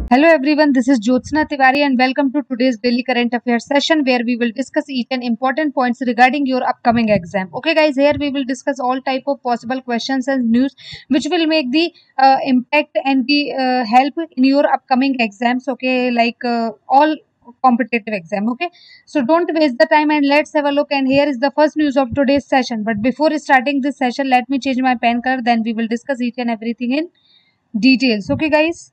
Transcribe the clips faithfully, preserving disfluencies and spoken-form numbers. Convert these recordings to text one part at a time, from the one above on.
Hello everyone, this is Jyotsna Tiwari and welcome to today's daily current affairs session where we will discuss each and important points regarding your upcoming exam. Okay guys, here we will discuss all type of possible questions and news which will make the uh, impact and the uh, help in your upcoming exams. Okay, like uh, all competitive exam. Okay, so don't waste the time and let's have a look. And here is the first news of today's session. But before starting this session, let me change my pen color. Then we will discuss each and everything in details. Okay guys.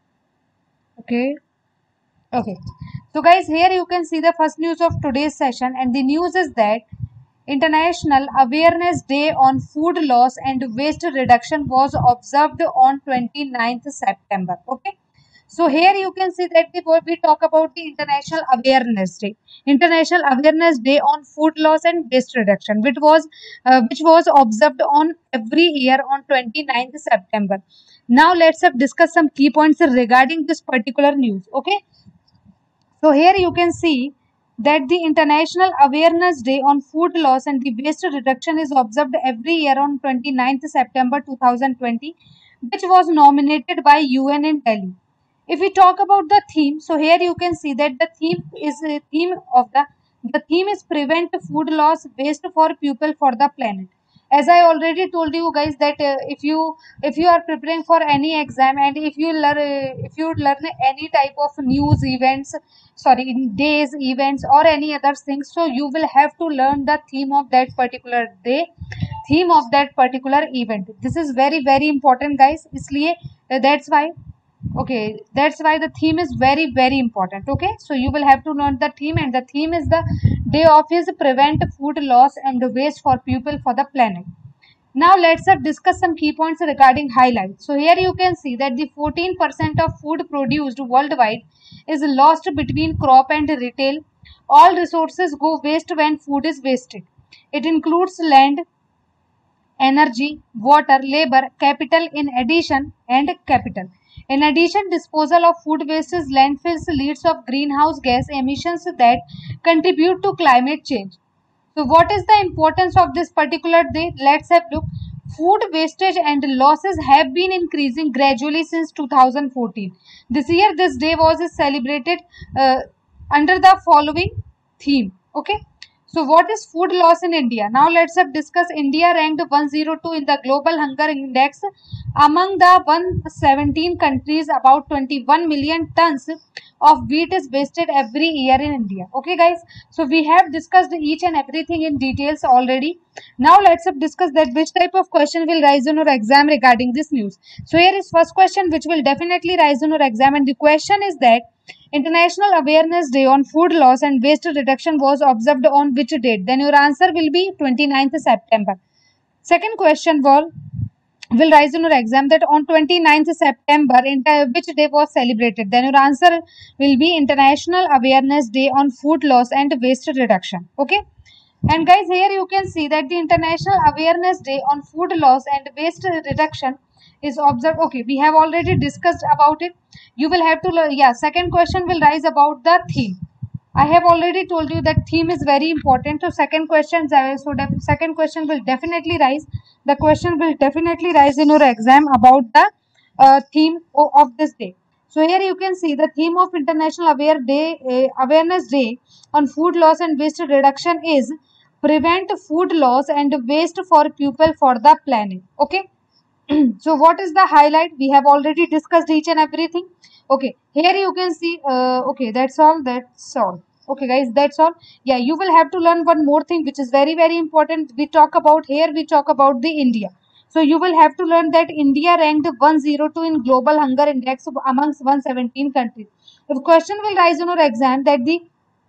Okay. Okay. So guys, here you can see the first news of today's session, and the news is that International Awareness Day on Food Loss and Waste Reduction was observed on twenty-ninth September. Okay. So here you can see that the we talk about the International Awareness Day, International Awareness Day on Food Loss and Waste Reduction, which was uh, which was observed on every year on twenty-ninth September. Now let's uh, discuss some key points regarding this particular news. Okay. So here you can see that the International Awareness Day on Food Loss and the Waste Reduction is observed every year on twenty-ninth September two thousand twenty, which was nominated by U N in Delhi. If we talk about the theme, so here you can see that the theme is a theme of the the theme is prevent food loss, waste for people, for the planet. As I already told you guys that uh, if you if you are preparing for any exam and if you learn uh, if you learn any type of news events, sorry, in days events or any other things, so you will have to learn the theme of that particular day, theme of that particular event. This is very very important guys, isliye uh, that's why okay that's why the theme is very very important. Okay, so you will have to learn the theme, and the theme is the day of is prevent food loss and waste for people, for the planet. Now let's uh, discuss some key points regarding highlights. So here you can see that the fourteen percent of food produced worldwide is lost between crop and retail. All resources go waste when food is wasted. It includes land, energy, water, labor, capital in addition and capital. In addition, disposal of food wastes, landfills leads of greenhouse gas emissions that contribute to climate change. So what is the importance of this particular day? Let's have a look. Food wastage and losses have been increasing gradually since two thousand fourteen. This year, this day was celebrated uh, under the following theme. Okay. So what is food loss in India? Now let's have discuss. India ranked one hundred two in the Global Hunger Index. Among the one hundred seventeen countries, about twenty-one million tons of wheat is wasted every year in India. Okay guys, so we have discussed each and everything in details already. Now let's have discuss that which type of question will rise in your exam regarding this news. So here is first question which will definitely rise in your exam, and the question is that International Awareness Day on Food Loss and Waste Reduction was observed on which date? Then your answer will be twenty-ninth September. Second question will will rise in your exam that on twenty-ninth September, which day was celebrated? Then your answer will be International Awareness Day on Food Loss and Waste Reduction. Okay. And guys, here you can see that the International Awareness Day on Food Loss and Waste Reduction is observed. Okay, we have already discussed about it. You will have to learn. Yeah, second question will rise about the theme. I have already told you that theme is very important. So second question, so second question will definitely rise. The question will definitely rise in your exam about the uh, theme of this day. So here you can see the theme of International Aware Day, uh, Awareness Day on Food Loss and Waste Reduction is prevent food loss and waste for people, for the planet. Okay. So what is the highlight? We have already discussed each and everything. Okay, here you can see uh, okay, that's all that's all. Okay guys, that's all. Yeah, you will have to learn one more thing which is very very important. We talk about here we talk about the India. So you will have to learn that India ranked one hundred two in Global Hunger Index amongst one hundred seventeen countries. The question will rise in your exam that the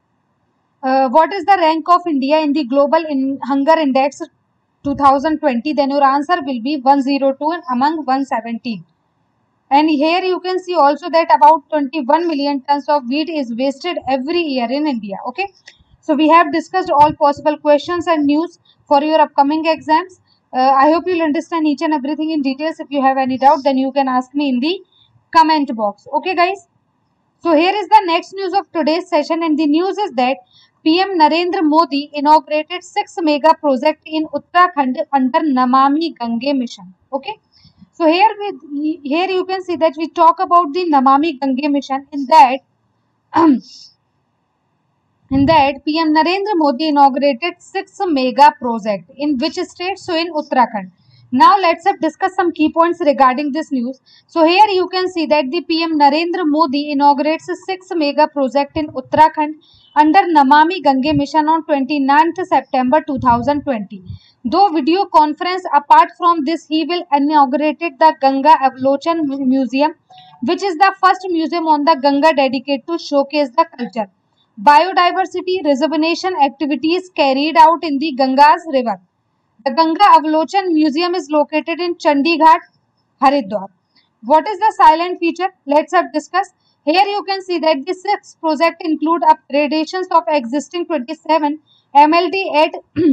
uh, what is the rank of India in the Global in Hunger Index two thousand twenty? Then your answer will be one hundred two among one hundred seventeen. And here you can see also that about twenty-one million tons of wheat is wasted every year in India. Okay, so we have discussed all possible questions and news for your upcoming exams. uh, I hope you'll understand each and everything in details. If you have any doubt, then you can ask me in the comment box. Okay guys, so here is the next news of today's session, and the news is that P M Narendra Modi inaugurated six mega project in Uttarakhand under Namami Gange mission. Okay, So here we here you can see that we talk about the Namami Gange mission. In that in that P M Narendra Modi inaugurated six mega project in which state? So in Uttarakhand. Now let's have discuss some key points regarding this news. So here you can see that the P M Narendra Modi inaugurates six mega project in Uttarakhand under Namami Gange mission on twenty-ninth September two thousand twenty. Though video conference, apart from this, he will inaugurate the Ganga Avalochan Museum, which is the first museum on the Ganga dedicated to showcase the culture, biodiversity, reservation activities carried out in the Ganga's river. The Ganga Avalochan Museum is located in Chandighat, Haridwar. What is the silent feature? Let's have discuss. Here you can see that the six projects include upgradations of existing twenty-seven M L D at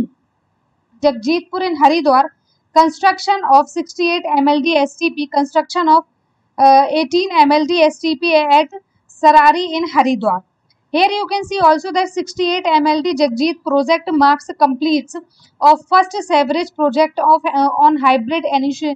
Jagjitpur in Haridwar, construction of sixty-eight M L D S T P, construction of uh, eighteen M L D S T P at Sarari in Haridwar. Here you can see also that sixty-eight M L D Jagjit project marks completes of first sewerage project of uh, on hybrid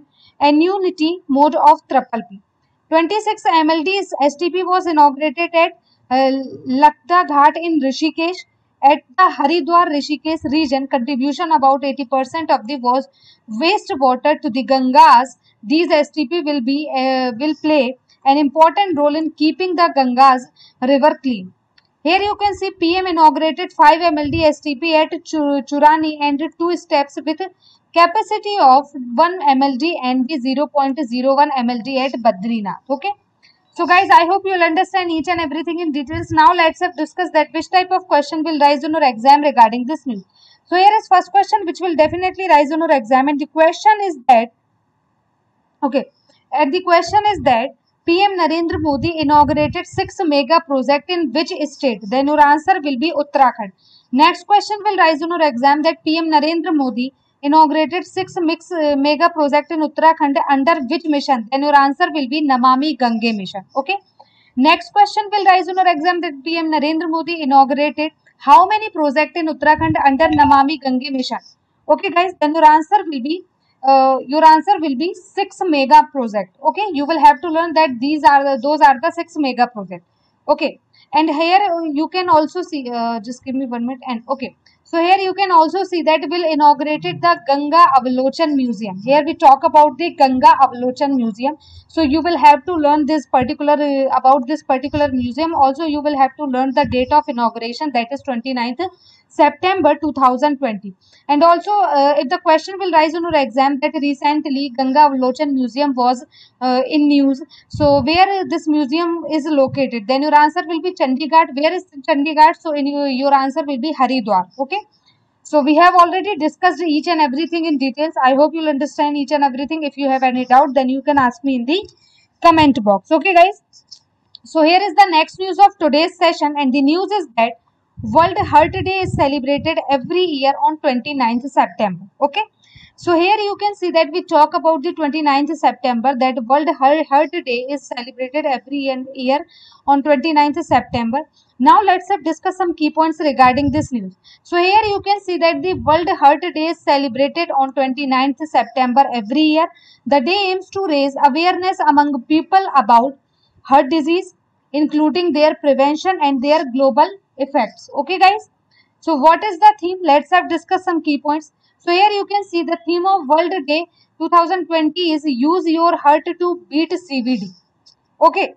annuity mode of triple P. twenty-six M L D S T P was inaugurated at uh, Lakda Ghat in Rishikesh. At the Haridwar Rishikesh region, contribution about eighty percent of the was waste water to the Gangas. These S T P will be uh, will play an important role in keeping the Gangas river clean. Here you can see P M inaugurated five M L D S T P at Churani and two steps with capacity of one M L D and the zero point zero one M L D at Badrinath. Okay. So guys, I hope you will understand each and everything in details. Now let's have discuss that which type of question will rise on your exam regarding this news. So here is first question which will definitely rise on your exam, and the question is that, okay, and the question is that P M Narendra Modi inaugurated six mega project in which state? Then your answer will be Uttarakhand. Next question will rise on your exam that P M Narendra Modi inaugurated six mix, uh, mega project in Uttarakhand under which mission? Then your answer will be Namami Gange mission. Okay. Next question will rise on your exam that P M Narendra Modi inaugurated how many project in Uttarakhand under Namami Gange mission? Okay guys, then your answer will be uh, your answer will be six mega project. Okay, you will have to learn that these are the, those are the six mega project. Okay, and here you can also see uh, just give me one minute and okay. So here you can also see that will inaugurated the Ganga Avalochan Museum. Here we talk about the Ganga Avalochan Museum. So you will have to learn this particular uh, about this particular museum. Also you will have to learn the date of inauguration, that is twenty-ninth September two thousand twenty. And also uh, if the question will rise on your exam that recently Ganga Avalochan Museum was uh, in news. So where this museum is located? Then your answer will be Chandighat. Where is Chandighat? So in your, your answer will be Haridwar. Okay. So we have already discussed each and everything in details. I hope you'll understand each and everything. If you have any doubt, then you can ask me in the comment box. Okay guys. So here is the next news of today's session, and the news is that World Heart Day is celebrated every year on twenty-ninth September. Okay. So here you can see that we talk about the twenty-ninth September, that World Heart Day is celebrated every year on twenty-ninth September. Now let's discuss some key points regarding this news. So here you can see that the World Heart Day is celebrated on twenty-ninth September every year. The day aims to raise awareness among people about heart disease, including their prevention and their global effects. Okay guys. So what is the theme? Let's have discuss some key points. So here you can see the theme of World Day two thousand twenty is use your heart to beat C V D. Okay.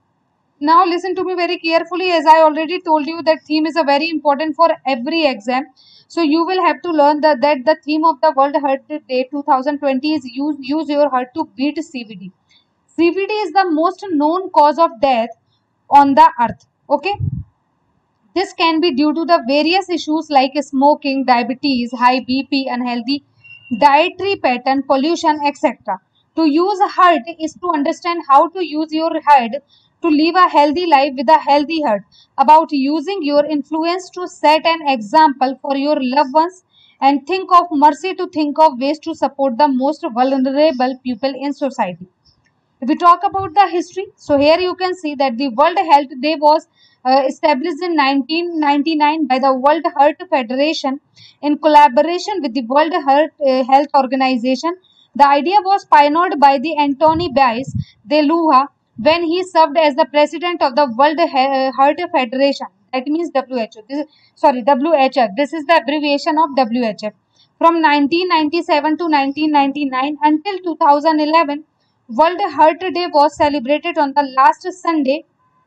Now listen to me very carefully, as I already told you that theme is a very important for every exam. So you will have to learn that, that the theme of the World Heart Day two thousand twenty is use, use your heart to beat C V D. C V D is the most known cause of death on the earth. Okay. This can be due to the various issues like smoking, diabetes, high B P, unhealthy dietary pattern, pollution, et cetera. To use heart is to understand how to use your heart to live a healthy life with a healthy heart. About using your influence to set an example for your loved ones, and think of mercy to think of ways to support the most vulnerable people in society. If we talk about the history, so here you can see that the World Health Day was uh, established in nineteen ninety-nine by the World Heart Federation in collaboration with the World Heart, uh, Health Organization. The idea was pioneered by the Antoni Bias de Luja when he served as the president of the World Heart Federation. That means W H O. This is, sorry, W H F. This is the abbreviation of W H F. From nineteen ninety-seven to nineteen ninety-nine until two thousand eleven, World Heart Day was celebrated on the last Sunday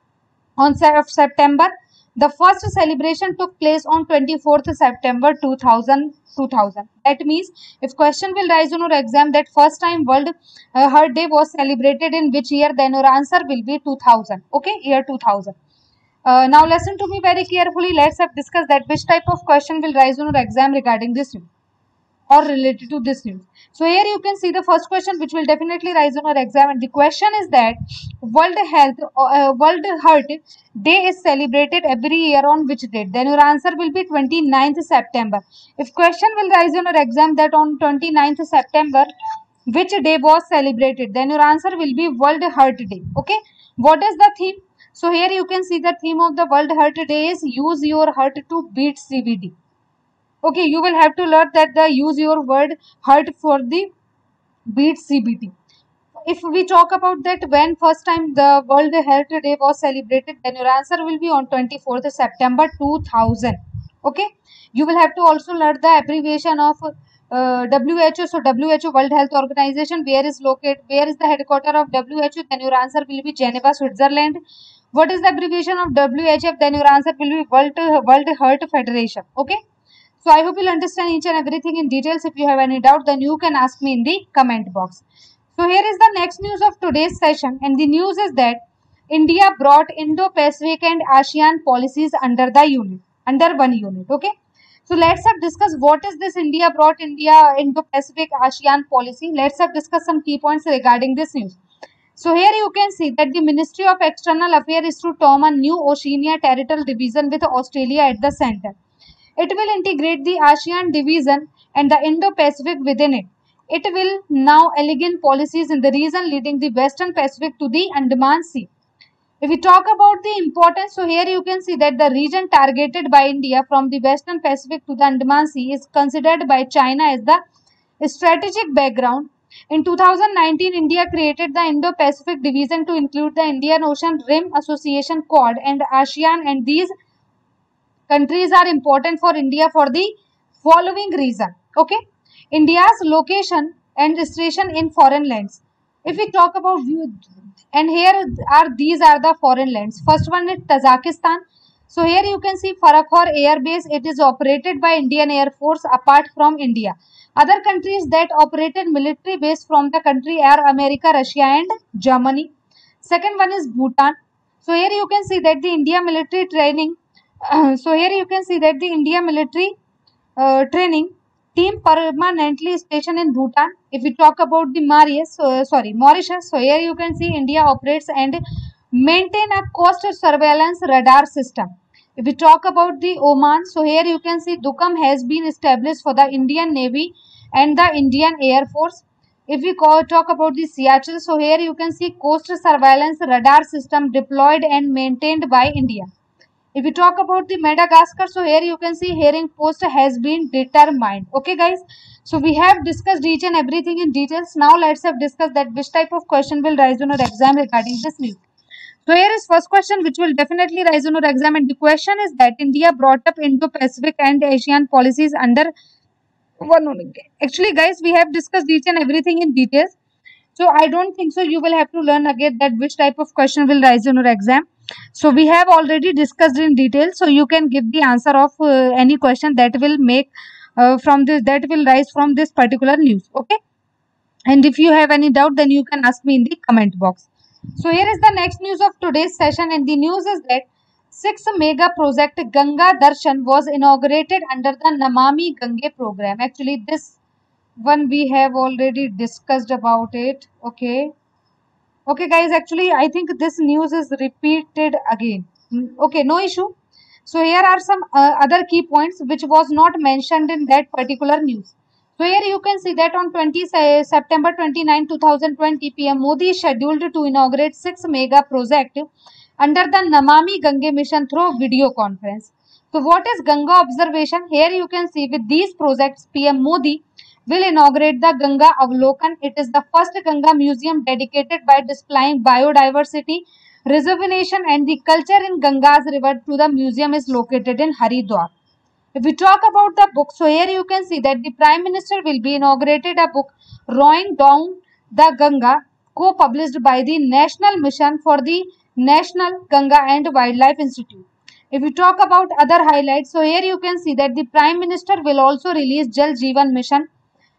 on September. The first celebration took place on twenty-fourth September two thousand. That means if question will rise on your exam that first time World uh, Heart Day was celebrated in which year, then your answer will be two thousand. Okay, year two thousand. Uh, now listen to me very carefully. Let's have discuss that which type of question will rise on your exam regarding this news or related to this news. So here you can see the first question which will definitely rise on our exam, and the question is that World Health uh, World Heart Day is celebrated every year on which date? Then your answer will be twenty-ninth September. If question will rise on our exam that on twenty-ninth September which day was celebrated, then your answer will be World Heart Day. Okay, what is the theme? So here you can see the theme of the World Heart Day is use your heart to beat C V D. Okay, you will have to learn that the use your word heart for the beat C B D. If we talk about that when first time the World Health Day was celebrated, then your answer will be on twenty-fourth September two thousand. Okay, you will have to also learn the abbreviation of uh, W H O. So W H O, World Health Organization, where is located, where is the headquarter of W H O? Then your answer will be Geneva, Switzerland. What is the abbreviation of W H F? Then your answer will be World World Heart Federation. Okay. So I hope you'll understand each and everything in details. If you have any doubt, then you can ask me in the comment box. So here is the next news of today's session, and the news is that India brought Indo-Pacific and ASEAN policies under the unit, under one unit. Okay. So let's have discuss what is this India brought India Indo-Pacific ASEAN policy. Let's have discuss some key points regarding this news. So here you can see that the Ministry of External Affairs is to form a new Oceania Territorial Division with Australia at the center. It will integrate the ASEAN division and the Indo-Pacific within it. It will now elegant policies in the region leading the Western Pacific to the Andaman Sea. If we talk about the importance, so here you can see that the region targeted by India from the Western Pacific to the Andaman Sea is considered by China as the strategic background. In two thousand nineteen, India created the Indo-Pacific division to include the Indian Ocean Rim Association Quad and ASEAN, and these countries are important for India for the following reason. Okay, India's location and station in foreign lands. If we talk about view, and here are these are the foreign lands. First one is Tajikistan. So here you can see Farakhor Air Base. It is operated by Indian Air Force apart from India. Other countries that operated military base from the country are America, Russia and Germany. Second one is Bhutan. So here you can see that the India military training Uh, so here you can see that the India military uh, training team permanently stationed in Bhutan. If we talk about the Mauritius, so, sorry Mauritius, so here you can see India operates and maintain a coast surveillance radar system. If we talk about the Oman, so here you can see Dukam has been established for the Indian Navy and the Indian Air Force. If we call, talk about the Seattle, so here you can see coast surveillance radar system deployed and maintained by India. If we talk about the Madagascar, so here you can see Herring Post has been determined. Okay guys, so we have discussed each and everything in details. Now let's have discussed that which type of question will rise on our exam regarding this news. So here is first question which will definitely rise on our exam, and the question is that India brought up Indo-Pacific and ASEAN policies under one only. Actually guys, we have discussed each and everything in details. So I don't think so you will have to learn again that which type of question will rise on your exam. So we have already discussed in detail, so you can give the answer of uh, any question that will make uh, from this that will rise from this particular news. Okay, and if you have any doubt, then you can ask me in the comment box. So here is the next news of today's session, and the news is that six mega project Ganga Darshan was inaugurated under the Namami Gange program. Actually this one we have already discussed about it. Okay. Okay guys, actually I think this news is repeated again. Okay, no issue. So here are some uh, other key points which was not mentioned in that particular news. So here you can see that on September twenty-ninth two thousand twenty, P M Modi is scheduled to inaugurate six mega project under the Namami Gange mission through video conference. So what is Ganga observation? Here you can see with these projects, P M Modi will inaugurate the Ganga Avlokan. It is the first Ganga museum dedicated by displaying biodiversity, rejuvenation and the culture in Ganga's river. To the museum is located in Haridwar. If we talk about the book, so here you can see that the Prime Minister will be inaugurated a book, Rowing Down the Ganga, co-published by the National Mission for the National Ganga and Wildlife Institute. If we talk about other highlights, so here you can see that the Prime Minister will also release Jal Jeevan Mission,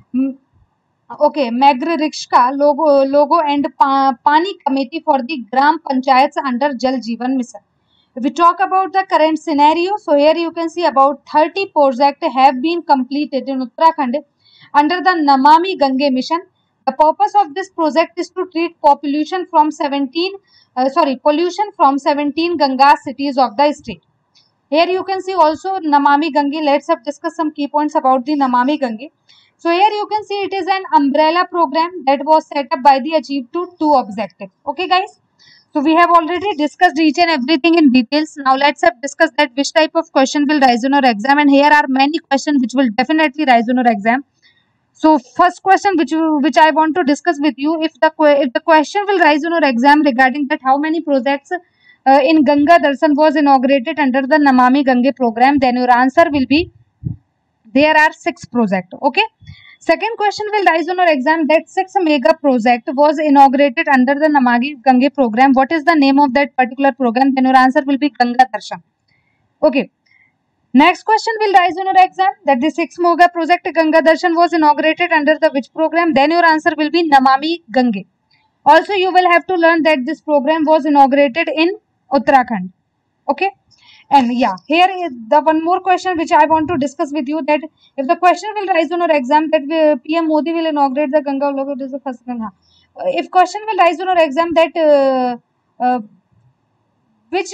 okay, Magrikshka logo, logo and pa, Pani Committee for the Gram Panchayats under Jal Jeevan Mission. If we talk about the current scenario, so here you can see about thirty projects have been completed in Uttarakhand under the Namami Gange mission. The purpose of this project is to treat population from seventeen, uh, sorry, pollution from seventeen Ganga cities of the state. Here you can see also Namami Gange. Let's have discuss some key points about the Namami Gange. So here you can see it is an umbrella program that was set up by the achieved to two objectives. Okay, guys. So we have already discussed each and everything in details. Now let's have discussed that which type of question will rise in your exam, and here are many questions which will definitely rise in your exam. So first question which you, which I want to discuss with you, if the if the question will rise in your exam regarding that how many projects uh, in Ganga Darshan was inaugurated under the Namami Gange program, then your answer will be there are six projects. Okay. Second question will rise on your exam that six mega project was inaugurated under the Namami Gange program. What is the name of that particular program? Then your answer will be Ganga Darshan. Okay. Next question will rise on your exam that the six mega project Ganga Darshan was inaugurated under the which program? Then your answer will be Namami Gange. Also, you will have to learn that this program was inaugurated in Uttarakhand. Okay. And yeah, here is the one more question which I want to discuss with you, that if the question will rise on your exam that P M Modi will inaugurate the Ganga logo, it is the first one. If question will rise on your exam that uh, uh, which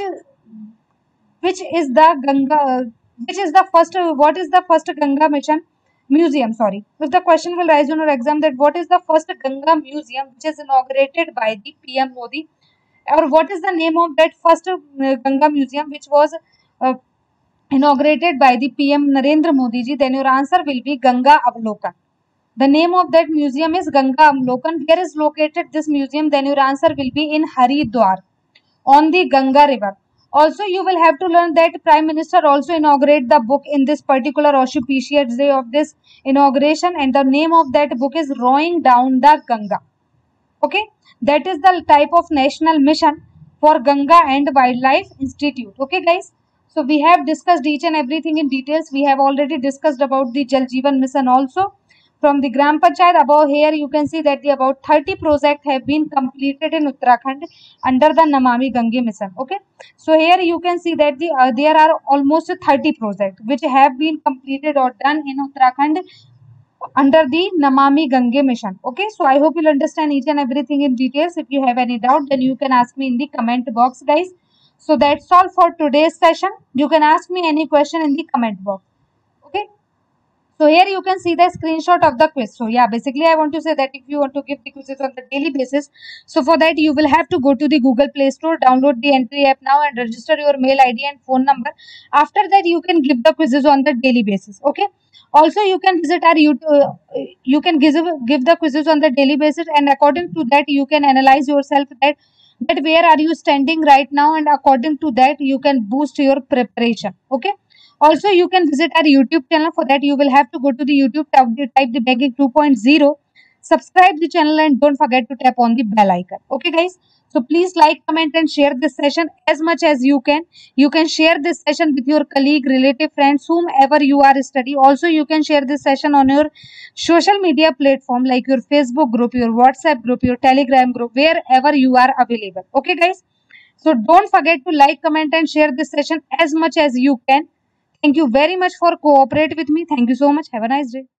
which is the Ganga, which is the first, what is the first Ganga mission museum? Sorry, if the question will rise on your exam that what is the first Ganga museum which is inaugurated by the P M Modi, or what is the name of that first uh, Ganga museum which was uh, inaugurated by the P M Narendra Modi ji, then your answer will be Ganga Avlokan. The name of that museum is Ganga Avlokan. Where is located this museum? Then your answer will be in Haridwar on the Ganga river. Also, you will have to learn that Prime Minister also inaugurate the book in this particular auspicious day of this inauguration, and the name of that book is Rowing Down the Ganga. Okay. That is the type of national mission for Ganga and Wildlife Institute. Okay, guys. So we have discussed each and everything in details. We have already discussed about the Jal Jeevan mission also from the Gram Panchayat. Above here you can see that the about thirty projects have been completed in Uttarakhand under the Namami Gange mission. Okay. So here you can see that the uh, there are almost thirty projects which have been completed or done in Uttarakhand under the Namami Gange mission. Okay, so I hope you'll understand each and everything in details. If you have any doubt, then you can ask me in the comment box, guys. So that's all for today's session. You can ask me any question in the comment box. Okay. So here you can see the screenshot of the quiz. So yeah, basically I want to say that if you want to give the quizzes on the daily basis, so for that you will have to go to the Google Play Store, download the Entry app now and register your mail I D and phone number. After that you can give the quizzes on the daily basis. Okay. Also, you can visit our YouTube, uh, you can give, give the quizzes on the daily basis, and according to that, you can analyze yourself that, that where are you standing right now, and according to that, you can boost your preparation. Okay. Also, you can visit our YouTube channel. For that, you will have to go to the YouTube, type the, type the Banking two point oh, subscribe the channel, and don't forget to tap on the bell icon. Okay, guys. So please like, comment and share this session as much as you can. You can share this session with your colleague, relative, friends, whomever you are studying. Also, you can share this session on your social media platform like your Facebook group, your WhatsApp group, your Telegram group, wherever you are available. Okay, guys. So don't forget to like, comment and share this session as much as you can. Thank you very much for cooperate with me. Thank you so much. Have a nice day.